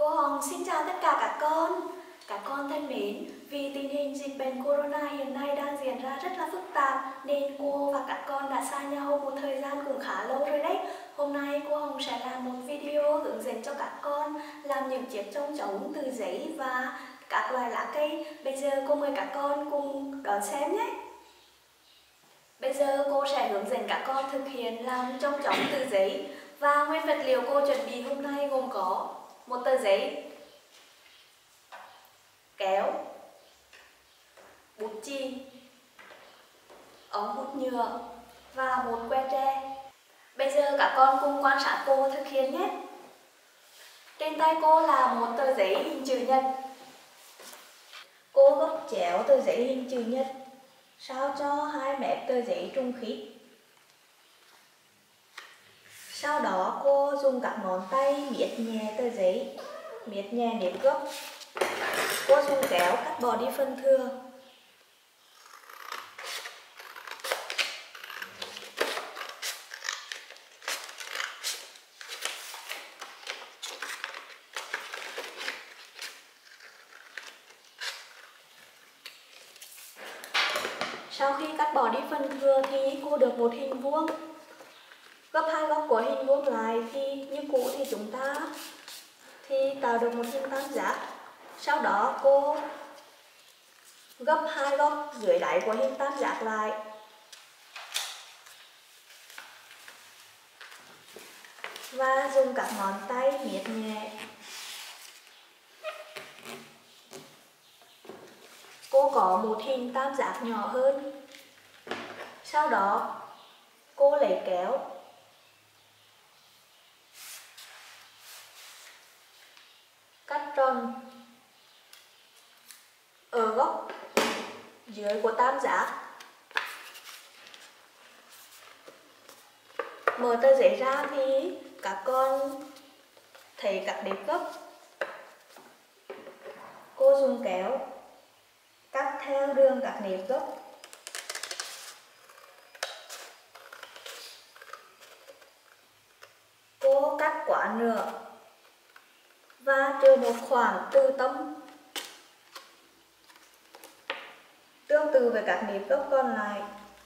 Cô Hồng xin chào tất cả các con. Các con thân mến, vì tình hình dịch bệnh corona hiện nay đang diễn ra rất là phức tạp nên cô và các con đã xa nhau một thời gian cũng khá lâu rồi đấy. Hôm nay cô Hồng sẽ làm một video hướng dẫn cho các con làm những chiếc chong trống từ giấy và các loài lá cây. Bây giờ cô mời các con cùng đón xem nhé. Bây giờ cô sẽ hướng dẫn các con thực hiện làm chong trống từ giấy. Và nguyên vật liệu cô chuẩn bị hôm nay gồm có một tờ giấy, kéo, bút chì, ống hút nhựa và một que tre. Bây giờ các con cùng quan sát cô thực hiện nhé. Trên tay cô là một tờ giấy hình chữ nhật. Cô gấp chéo tờ giấy hình chữ nhật sao cho hai mép tờ giấy trùng khít. Sau đó cô dùng các ngón tay miết nhẹ tờ giấy, miết nhẹ nếp gấp. Cô dùng kéo cắt bỏ đi phần thừa. Sau khi cắt bỏ đi phần thừa thì cô được một hình vuông. Gấp hai góc của hình vuông lại thì như cũ thì chúng ta tạo được một hình tam giác. Sau đó cô gấp hai góc dưới đáy của hình tam giác lại. Và dùng các ngón tay miết nhẹ. Cô có một hình tam giác nhỏ hơn. Sau đó cô lấy kéo cắt tròn ở góc dưới của tam giác. Mở tờ giấy ra thì các con thấy các đế gấp. Cô dùng kéo cắt theo đường các nếp gấp. Cô cắt quá nửa và trừ một khoảng từ tâm tương tự với các nếp gấp còn lại.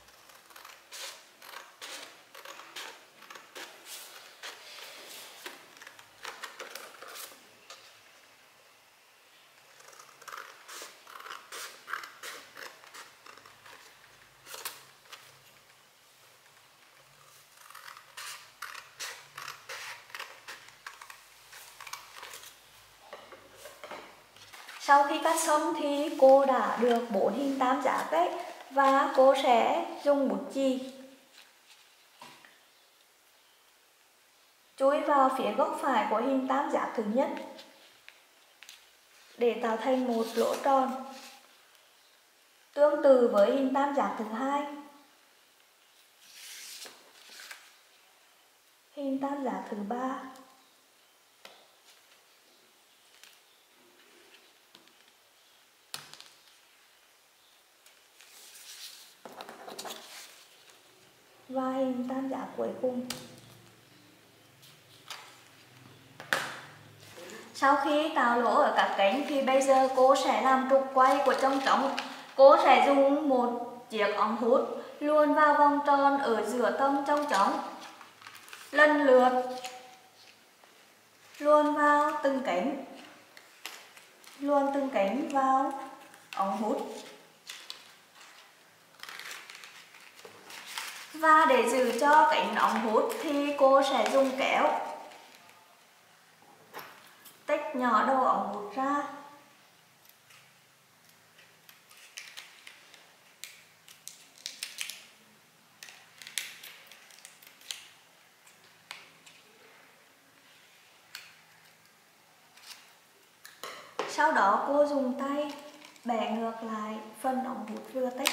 Sau khi cắt xong thì cô đã được 4 hình tam giác đấy. Và cô sẽ dùng bút chì chui vào phía góc phải của hình tam giác thứ nhất để tạo thành một lỗ tròn tương tự với hình tam giác thứ hai, hình tam giác thứ ba, và hình tam giác cuối cùng. Sau khi tạo lỗ ở các cánh thì bây giờ cô sẽ làm trục quay của chong trống. Cô sẽ dùng một chiếc ống hút luồn vào vòng tròn ở giữa tâm chong trống, lần lượt luồn vào từng cánh, luồn từng cánh vào ống hút. Và để giữ cho cánh ống hút thì cô sẽ dùng kéo tách nhỏ đầu ống hút ra. Sau đó cô dùng tay bẻ ngược lại phần ống hút vừa tách.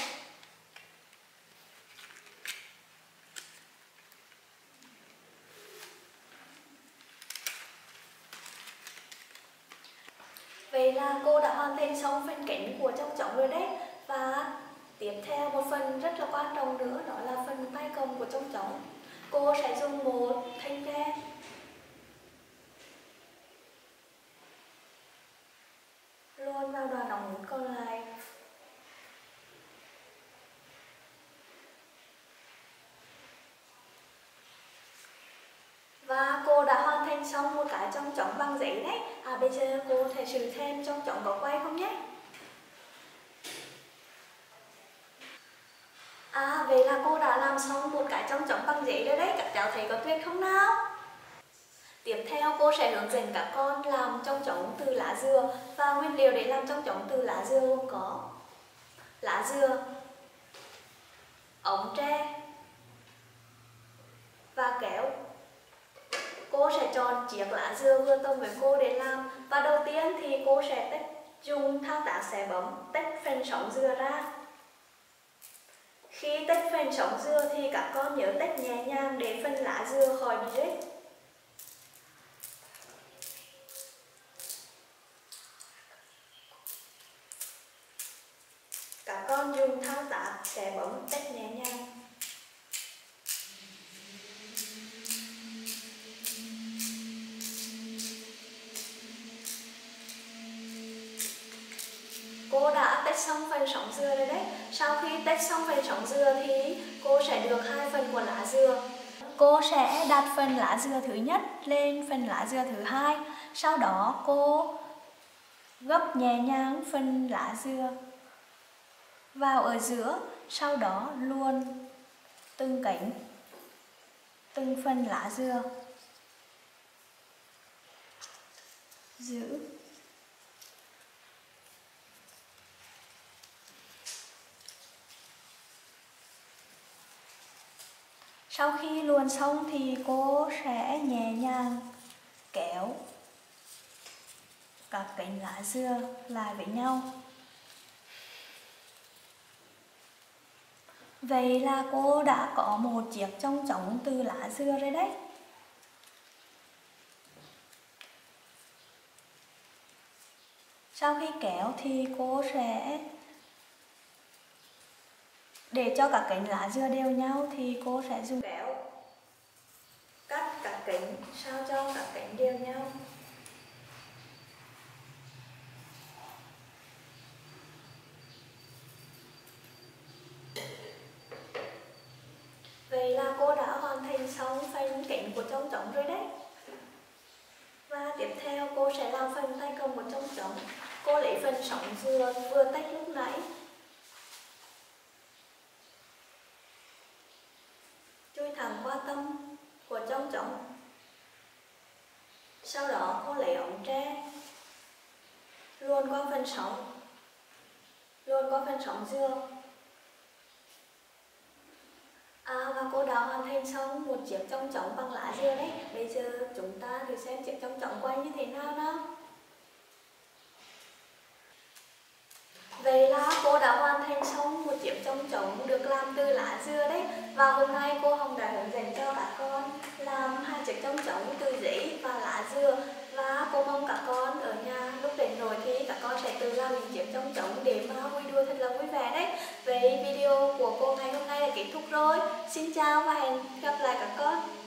Vậy là cô đã hoàn thành xong phần cánh của chong trống rồi đấy. Và tiếp theo một phần rất là quan trọng nữa, đó là phần tay cầm của chong trống. Cô sẽ dùng một thanh tre Và cô đã hoàn thành xong một cái chong chóng bằng giấy đấy. Bây giờ cô thể thử thêm chong chóng có quay không nhé? Vậy là cô đã làm xong một cái chong chóng bằng giấy rồi đấy. Các cháu thấy có tuyệt không nào? Tiếp theo cô sẽ hướng dẫn các con làm chong chóng từ lá dừa. Và nguyên liệu để làm chong chóng từ lá dừa gồm có lá dừa, ống tre và kéo. Cô sẽ chọn chiếc lá dừa vừa tầm với cô để làm. Và đầu tiên thì cô sẽ dùng thao tác xé bấm tách phần sống dừa ra. Khi tách phần sống dừa thì các con nhớ tách nhẹ nhàng để phần lá dừa khỏi bị rít. Các con dùng thao tác xé bấm tách nhẹ nhàng. Cô đã tách xong phần sống dừa rồi đấy. Sau khi tách xong phần sống dừa thì cô sẽ được 2 phần của lá dừa. Cô sẽ đặt phần lá dừa thứ nhất lên phần lá dừa thứ hai. Sau đó cô gấp nhẹ nhàng phần lá dừa vào ở giữa. Sau đó luồn từng cánh, từng phần lá dừa. Giữ. Sau khi luồn xong thì cô sẽ nhẹ nhàng kéo các cánh lá dừa lại với nhau. Vậy là cô đã có một chiếc chong chóng từ lá dừa rồi đấy. Sau khi kéo thì cô sẽ để cho các cánh lá dừa đều nhau thì cô sẽ dùng kéo cắt các cánh sao cho các cánh đều nhau. Vậy là cô đã hoàn thành xong phần cánh của chong chóng rồi đấy. Và tiếp theo cô sẽ làm phần tay cầm của chong chóng. Cô lấy phần sống dừa vừa tách lúc nãy, chui thẳng qua tâm của chong chóng. Sau đó cô lấy ống tre luồn qua phần sống, luồn qua phần sống dừa. Và cô đã hoàn thành xong một chiếc chong chóng bằng lá dừa đấy. Bây giờ chúng ta thử xem chiếc chong chóng quay như thế nào nào. Vậy là cô đã hoàn thành xong một chiếc chong chóng được làm từ lá dừa đấy. Và hôm nay cô Hồng đã hướng dẫn cho các con làm 2 chiếc chong chóng từ giấy và lá dừa. Và cô mong các con ở nhà lúc đến rồi thì các con sẽ tự làm những chiếc chong chóng để mà vui đùa thật là vui vẻ đấy. Vậy video của cô ngày hôm nay là kết thúc rồi. Xin chào và hẹn gặp lại các con.